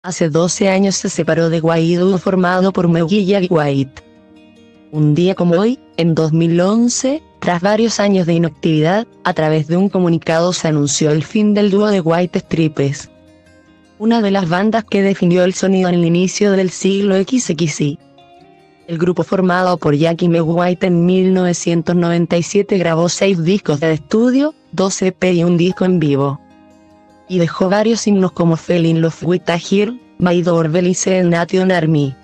Hace 12 años se separó de White dúo formado por Meggy y Jack White. Un día como hoy, en 2011, tras varios años de inactividad, a través de un comunicado se anunció el fin del dúo de White Stripes, una de las bandas que definió el sonido en el inicio del siglo XXI. El grupo formado por Jack y Meg White en 1997 grabó 6 discos de estudio, 2 EP y un disco en vivo. Y dejó varios himnos como Fell in Love with a Girl, My Doorbell y Serenation Army.